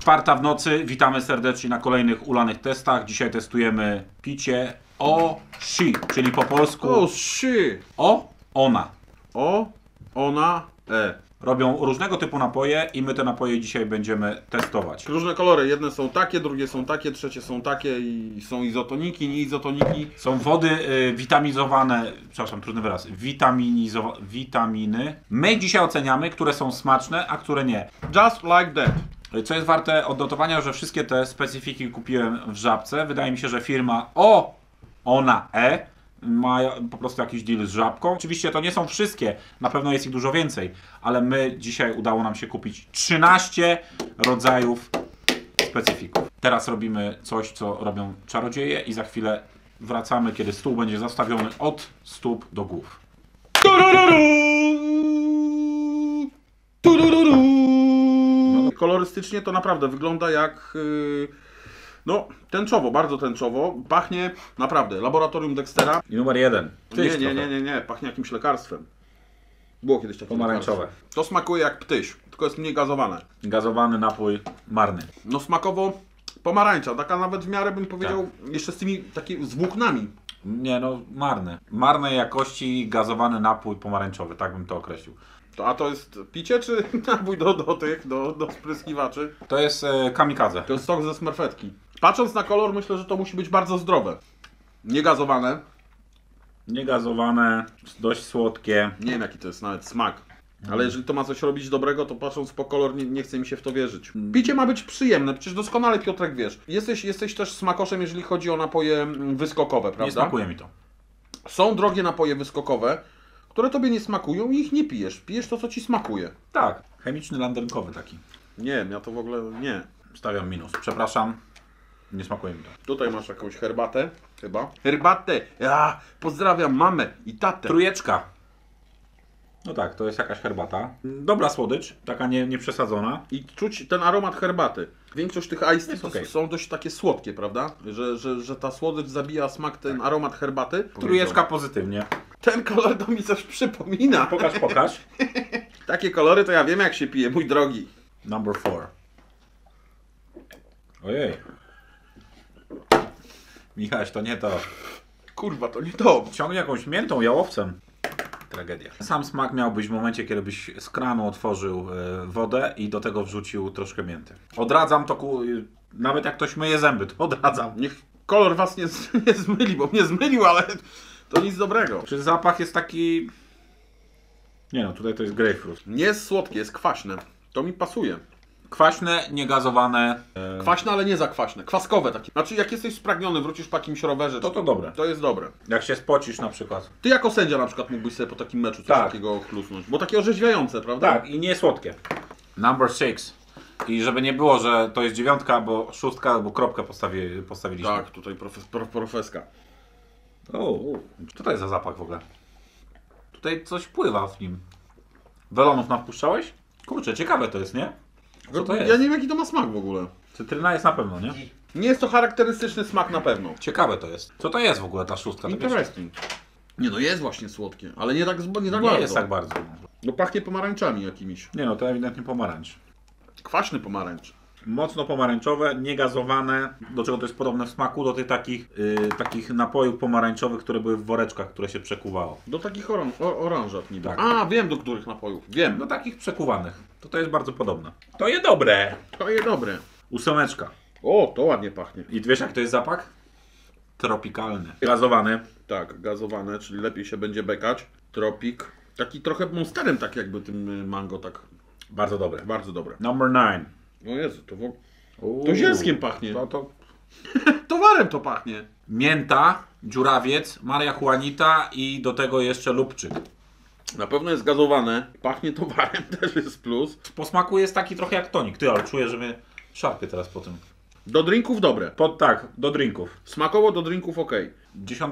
4 w nocy, witamy serdecznie na kolejnych ulanych testach. Dzisiaj testujemy picie Oshi, czyli po polsku Oshi. Ona. Ona. Robią różnego typu napoje i my te napoje dzisiaj będziemy testować. Różne kolory, jedne są takie, drugie są takie, trzecie są takie i są izotoniki, nieizotoniki. Są wody witamizowane, przepraszam, trudny wyraz, witaminy. My dzisiaj oceniamy, które są smaczne, a które nie. Just like that. Co jest warte odnotowania, że wszystkie te specyfiki kupiłem w Żabce. Wydaje mi się, że firma Ona ma po prostu jakiś deal z Żabką. Oczywiście to nie są wszystkie, na pewno jest ich dużo więcej, ale my dzisiaj udało nam się kupić 13 rodzajów specyfików. Teraz robimy coś, co robią czarodzieje i za chwilę wracamy, kiedy stół będzie zastawiony od stóp do głów. Kolorystycznie to naprawdę wygląda jak no tęczowo, bardzo tęczowo. Pachnie naprawdę laboratorium Dextera. I numer 1. Nie, pachnie jakimś lekarstwem. Było kiedyś takie Pomarańczowe. lekarstwo. To smakuje jak ptyś, tylko jest mniej gazowane. Gazowany napój marny. No smakowo pomarańcza, taka nawet w miarę bym powiedział, jeszcze z tymi takimi z włóknami. Nie no, marny. Marnej jakości gazowany napój pomarańczowy, tak bym to określił. A to jest picie czy napój do spryskiwaczy? To jest kamikadze. To jest sok ze smerfetki. Patrząc na kolor, myślę, że to musi być bardzo zdrowe. Niegazowane. Niegazowane, dość słodkie. Nie wiem jaki to jest nawet smak. Ale jeżeli to ma coś robić dobrego, to patrząc po kolor nie chce mi się w to wierzyć. Picie ma być przyjemne, przecież doskonale Piotrek wiesz. Jesteś też smakoszem, jeżeli chodzi o napoje wyskokowe, prawda? Nie smakuje mi to. Są drogie napoje wyskokowe, które tobie nie smakują i ich nie pijesz. Pijesz to, co ci smakuje. Tak. Chemiczny landrynkowy taki. Nie, ja to w ogóle nie. Stawiam minus. Przepraszam. Nie smakuje mi to. Tutaj masz jakąś herbatę, chyba. Herbatę! Ja pozdrawiam mamę i tatę. Trójeczka. No tak, to jest jakaś herbata. Dobra słodycz, taka nieprzesadzona. I czuć ten aromat herbaty. Większość tych iced tea okay. są dość takie słodkie, prawda? Że ta słodycz zabija smak, ten aromat herbaty. Trójeczka pozytywnie. Ten kolor to mi coś przypomina. Pokaż. Takie kolory to ja wiem jak się pije, mój drogi. Number 4. Ojej. Michaś, to nie to. Kurwa, to nie to. Ciągnie jakąś miętą, jałowcem. Tragedia. Sam smak miałbyś w momencie, kiedy byś z kranu otworzył wodę i do tego wrzucił troszkę mięty. Odradzam to, nawet jak ktoś myje zęby, to odradzam. Niech kolor was nie zmyli, bo mnie zmylił, ale to nic dobrego. Czy zapach jest taki... Nie no, tutaj to jest grapefruit. Nie jest słodkie, jest kwaśne. To mi pasuje. Kwaśne, niegazowane. Kwaśne, ale nie za kwaśne. Kwaskowe takie. Znaczy jak jesteś spragniony, wrócisz po jakimś rowerze. To dobre. To jest dobre. Jak się spocisz na przykład. Ty jako sędzia na przykład mógłbyś sobie po takim meczu coś takiego chlusnąć. Bo takie orzeźwiające, prawda? Tak, i nie słodkie. Number 6. I żeby nie było, że to jest 9, bo 6, bo kropkę postawiliśmy. Tak, tutaj profeska. O, co to jest za zapach w ogóle? Tutaj coś pływa w nim. Welonów nawpuszczałeś? Kurczę, ciekawe to jest, nie? Co to jest? Ja nie wiem jaki to ma smak w ogóle. Cytryna jest na pewno, nie? Nie jest to charakterystyczny smak na pewno. Ciekawe to jest. Co to jest w ogóle ta 6? Interesting. Nie no jest właśnie słodkie, ale nie tak Nie bardzo. jest tak bardzo. No pachnie pomarańczami jakimiś. Nie no, to ewidentnie pomarańcz. Kwaśny pomarańcz. Mocno pomarańczowe, niegazowane. Do czego to jest podobne w smaku? Do tych takich napojów pomarańczowych, które były w woreczkach, które się przekuwało. Do takich oranżat niby. Tak. A, wiem do których napojów. Wiem. Do takich przekuwanych. To jest bardzo podobne. To jest dobre. To jest dobre. 8. O, to ładnie pachnie. I wiesz jak to jest zapach? Tropikalny. Gazowany. Tak, gazowane, czyli lepiej się będzie bekać. Tropik. Taki trochę monsterem, tak jakby tym mango, tak. Bardzo dobre. Bardzo dobre. Number 9. O Jezu, to zielskiem pachnie. To... Towarem to pachnie. Mięta, dziurawiec, marihuanita i do tego jeszcze lubczyk. Na pewno jest gazowane. Pachnie towarem, też jest plus. Po smaku jest taki trochę jak tonik. Ty, ale czuję, że mnie szarpie teraz po tym. Do drinków dobre. Tak, do drinków. Smakowo do drinków ok. 10.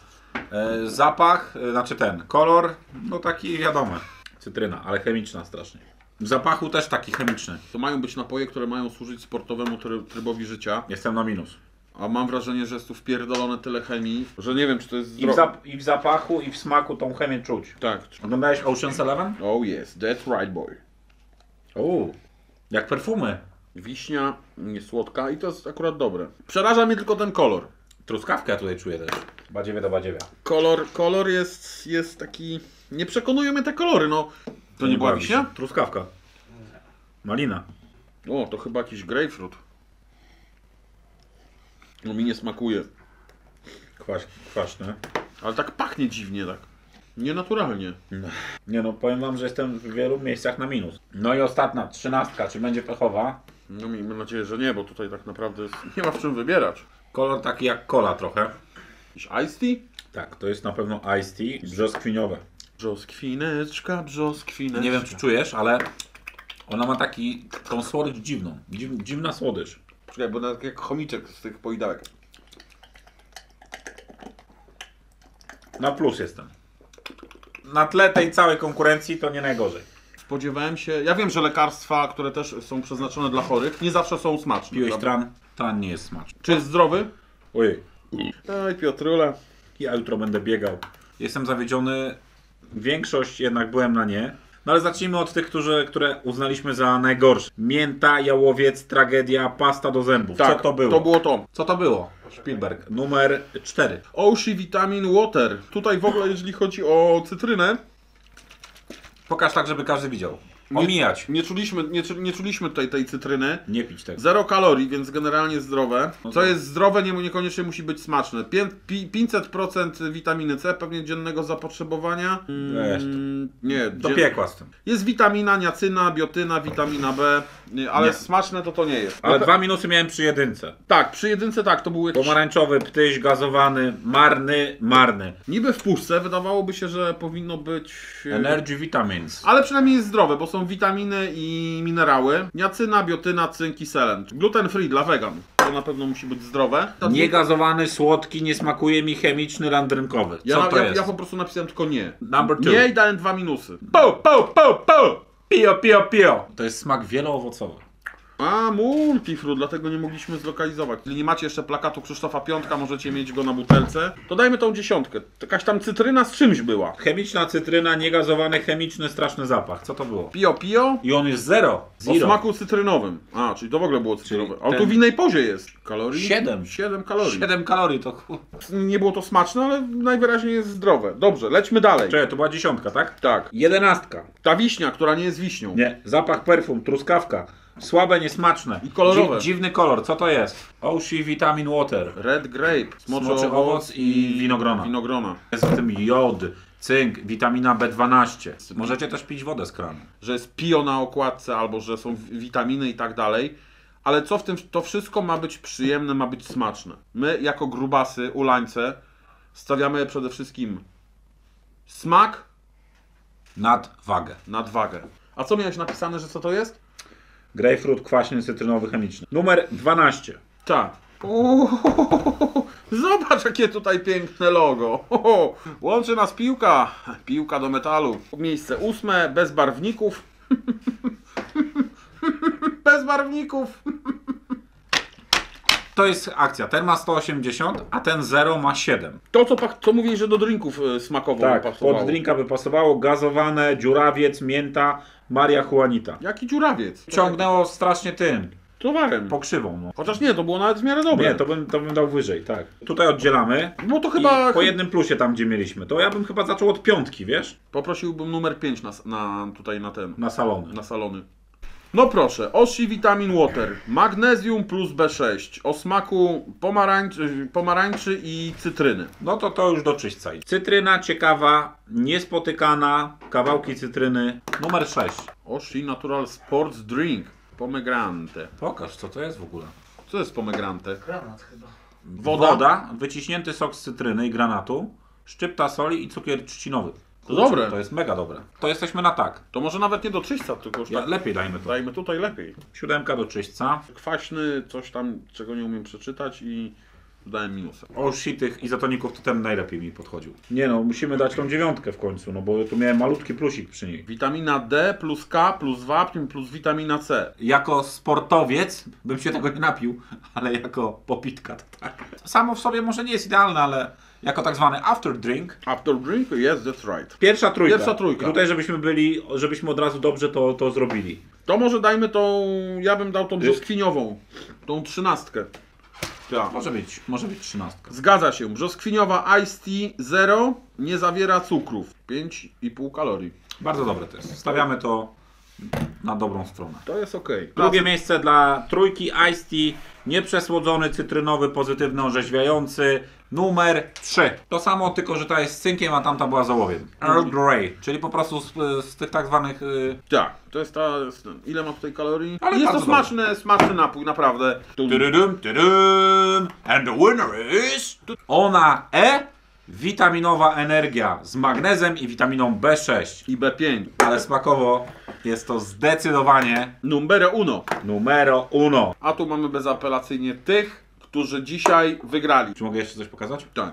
Zapach, znaczy kolor, no taki wiadomy. Cytryna, ale chemiczna strasznie. W zapachu też taki chemiczny. To mają być napoje, które mają służyć sportowemu trybowi życia. Jestem na minus. A mam wrażenie, że jest tu wpierdolone tyle chemii, że nie wiem, czy to jest zdrowe. I w zapachu, i w smaku tą chemię czuć. Tak. Oglądałeś Ocean's 11? Oh yes, that's right boy. Jak perfumy. Wiśnia, nie słodka i to jest akurat dobre. Przeraża mnie tylko ten kolor. Truskawkę ja tutaj czuję też. Badziewia do badziewia. Kolor jest taki... Nie przekonują mnie te kolory, no. To nie była wiśnia? Truskawka. Malina. O, to chyba jakiś grapefruit. No mi nie smakuje. Kwaśne. Ale tak pachnie dziwnie, tak. Nienaturalnie. Nie no, powiem wam, że jestem w wielu miejscach na minus. No i ostatnia, 13, czy będzie pechowa? No miejmy nadzieję, że nie, bo tutaj tak naprawdę nie ma w czym wybierać. Kolor taki jak cola trochę. Jakiś iced tea? Tak, to jest na pewno iced tea, brzoskwiniowe. Brzoskwineczka, brzoskwineczka. Nie wiem czy czujesz, ale ona ma tą słodycz dziwną. Dziwna słodycz. Czekaj, bo tak jak chomiczek z tych poidałek. Na plus jestem. Na tle tej całej konkurencji to nie najgorzej. Spodziewałem się... Ja wiem, że lekarstwa, które też są przeznaczone dla chorych, nie zawsze są smaczne. Piłeś prawda? tran? Tran nie jest smaczny. Czy jest zdrowy? Ojej. Oj, Piotrula. Ja jutro będę biegał. Jestem zawiedziony. Większość jednak byłem na nie. No ale zacznijmy od tych, które uznaliśmy za najgorsze. Mięta, jałowiec, tragedia, pasta do zębów. Tak, Co to było? to było to. Co to było? Spielberg. Numer 4. Oshi Vitamin Water. Tutaj w ogóle, jeżeli chodzi o cytrynę, Pokaż tak, żeby każdy widział. Omijać. nie czuliśmy tutaj tej cytryny. Nie pić tego. 0 kalorii, więc generalnie zdrowe. No Co tak. jest zdrowe, niekoniecznie musi być smaczne. 500% witaminy C, pewnie dziennego zapotrzebowania. Weź to. Nie, Do piekła z tym. jest witamina, niacyna, biotyna, witamina B, ale Nie. smaczne to nie jest. Ale 2 minusy miałem przy jedynce. Tak, przy jedynce tak, to był jakiś... Pomarańczowy, ptyś, gazowany, marny. Niby w puszce wydawałoby się, że powinno być... Energy Vitamins. Ale przynajmniej jest zdrowe, bo są witaminy i minerały. Niacyna, biotyna, cynk i selen. Gluten free dla wegan. To na pewno musi być zdrowe. Niegazowany, słodki, nie smakuje mi chemiczny, landrynkowy. Co to jest? Ja po prostu napisałem tylko nie. Number 2. Nie i dałem 2 minusy. Pio. To jest smak wieloowocowy. A, multifruit, dlatego nie mogliśmy zlokalizować. Jeżeli nie macie jeszcze plakatu Krzysztofa Piątka, możecie mieć go na butelce. To dajmy tą 10. Jakaś tam cytryna z czymś była. Chemiczna cytryna, niegazowany, chemiczny, straszny zapach. Co to było? Pio. I on jest zero. O smaku cytrynowym. A, czyli to w ogóle było cytrynowe. Czyli A tu ten- w innej pozie jest. Kalorii? 7. 7 kalorii. 7 kalorii to... Nie było to smaczne, ale najwyraźniej jest zdrowe. Dobrze, lećmy dalej. Czekaj, to była 10, tak? Tak. 11. Ta wiśnia, która nie jest wiśnią. Nie. Zapach perfum, truskawka. Słabe, niesmaczne. I kolorowe. Dziwny kolor. Co to jest? Oshi Vitamin Water. Red grape. Smoczy owoc i winogrona. Winogrona. Jest w tym jod, cynk, witamina B12. Możecie też pić wodę z kranu. Że jest pio na okładce, albo że są witaminy i tak dalej. Ale co w tym, to wszystko ma być przyjemne, ma być smaczne. My, jako grubasy, ulańce, stawiamy przede wszystkim smak Nadwagę. nad wagę. A co miałeś napisane, że co to jest? Grejpfrut kwaśny, cytrynowy, chemiczny. Numer 12. Tak. Zobacz, jakie tutaj piękne logo. Łączy nas piłka. Piłka do metalu. Miejsce 8. Bez barwników. Bez barwników. To jest akcja. Ten ma 180, a ten 0 ma 7. To, co mówisz, że do drinków smakowo Tak, pasowało. pod drinka by pasowało gazowane, dziurawiec, mięta, marihuanita. Jaki dziurawiec? Ciągnęło strasznie tym, Towarem. pokrzywą. No. Chociaż nie, to było nawet w miarę dobre. Nie, to bym dał wyżej, tak. Tutaj oddzielamy. No to chyba... I po jednym plusie tam, gdzie mieliśmy. To ja bym chyba zaczął od 5, wiesz? Poprosiłbym numer 5 tutaj na ten. Na salony. Na salony. No proszę, Oshi Vitamin Water, magnezjum plus B6, o smaku pomarańczy i cytryny. No to już do czyśćca. Cytryna ciekawa, niespotykana, kawałki cytryny. Numer 6. Oshi Natural Sports Drink, pomegranate. Pokaż, co to jest w ogóle. Co jest pomegranate? Granat chyba. Woda? Wyciśnięty sok z cytryny i granatu, szczypta soli i cukier trzcinowy. To dobre. To jest mega dobre. To jesteśmy na tak. To może nawet nie do czyśćca, tylko już tak Lepiej dajmy to. dajmy tutaj lepiej. 7 do czyśćca. Kwaśny, coś tam, czego nie umiem przeczytać i dałem minusem. Oshi tych izotoników to ten najlepiej mi podchodził. Nie no, musimy dać tą 9 w końcu, no bo tu miałem malutki plusik przy niej. Witamina D plus K plus wapń plus witamina C. Jako sportowiec bym się tego nie napił, ale jako popitka to tak. Samo w sobie może nie jest idealne, ale jako tak zwany after drink. After drink? Yes, that's right. Pierwsza trójka. Pierwsza trójka. I tutaj żebyśmy od razu dobrze to zrobili. To może dajmy tą, ja bym dał tą brzoskwiniową, tą 13. Ja. Może być 13. Zgadza się, brzoskwiniowa Iced Tea Zero nie zawiera cukrów. 5,5 kalorii. Bardzo dobre to jest. Stawiamy to na dobrą stronę. To jest ok. Drugie miejsce dla trójki Iced Tea, nieprzesłodzony, cytrynowy, pozytywny, orzeźwiający, numer 3. To samo, tylko że ta jest z cynkiem, a tamta była z ołowiem. Earl Grey, czyli po prostu z tych tak zwanych... Tak, to jest ta, ile ma tutaj kalorii? Ale jest to bardzo smaczny napój, naprawdę. Tududum, tudum. And the winner is... Ona E, witaminowa energia z magnezem i witaminą B6. I B5. Ale smakowo jest to zdecydowanie Numero uno. numero uno. A tu mamy bezapelacyjnie tych, którzy dzisiaj wygrali. Czy mogę jeszcze coś pokazać? Tak,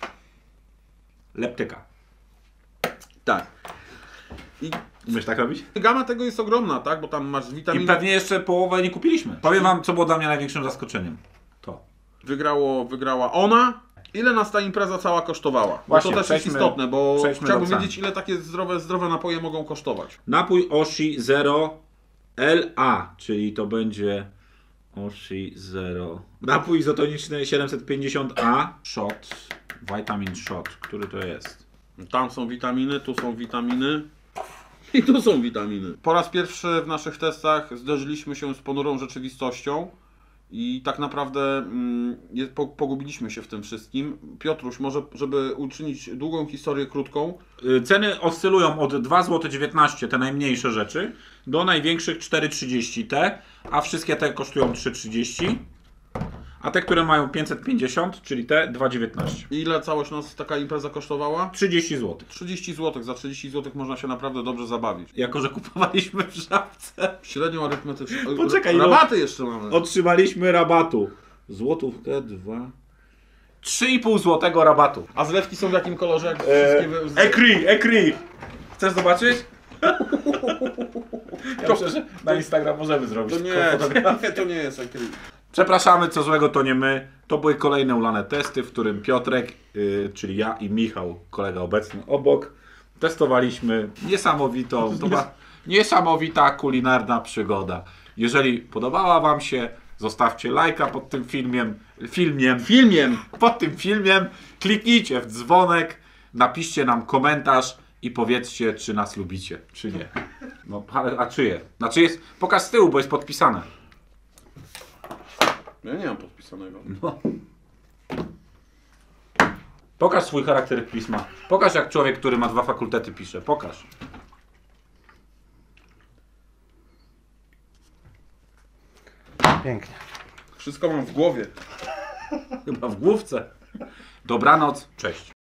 Leptyka. tak. I Umiesz tak robić? gama tego jest ogromna, tak? Bo tam masz I witaminy. pewnie jeszcze połowę nie kupiliśmy. Powiem wam, co było dla mnie największym zaskoczeniem. To. Wygrała ona. Ile nas ta impreza cała kosztowała? Bo Właśnie, to też jest istotne, bo przejdźmy chciałbym do cen. wiedzieć, ile takie zdrowe napoje mogą kosztować. Napój Oshi Zero LA, czyli to będzie Oshi Zero. Napój izotoniczny 750A. Shot. Vitamin Shot. Który to jest? Tam są witaminy, tu są witaminy. I tu są witaminy. Po raz pierwszy w naszych testach zderzyliśmy się z ponurą rzeczywistością i tak naprawdę pogubiliśmy się w tym wszystkim. Piotruś, może żeby uczynić długą historię krótką, Ceny oscylują od 2,19 zł, te najmniejsze rzeczy, do największych 4,30 te, a wszystkie te kosztują 3,30. A te, które mają 550, czyli te 2,19. ile całość nas taka impreza kosztowała? 30 zł. 30 zł. Za 30 zł można się naprawdę dobrze zabawić. Jako że kupowaliśmy w Żabce, Średnią arytmetyczną. Poczekaj, rabaty jeszcze mamy. otrzymaliśmy rabatu. Złotówkę, 2... 3,5 złotego rabatu. A zlewki są w jakim kolorze? Jak wszystkie Ekri! Chcesz zobaczyć? Ja myślę, że na Instagram możemy zrobić To taką fotografię. to nie jest akryl. Przepraszamy, co złego to nie my. To były kolejne ulane testy, w którym Piotrek, czyli ja i Michał, kolega obecny obok, testowaliśmy niesamowitą, to była niesamowita kulinarna przygoda. Jeżeli podobała wam się, zostawcie lajka pod tym filmiem, pod tym filmem, kliknijcie w dzwonek, napiszcie nam komentarz i powiedzcie, czy nas lubicie, czy nie. No, a czyje? Znaczy jest, pokaż z tyłu, bo jest podpisane. Ja nie mam podpisanego. No. Pokaż swój charakter pisma. Pokaż, jak człowiek, który ma 2 fakultety, pisze. Pokaż. Pięknie. Wszystko mam w głowie. Chyba w główce. Dobranoc. Cześć.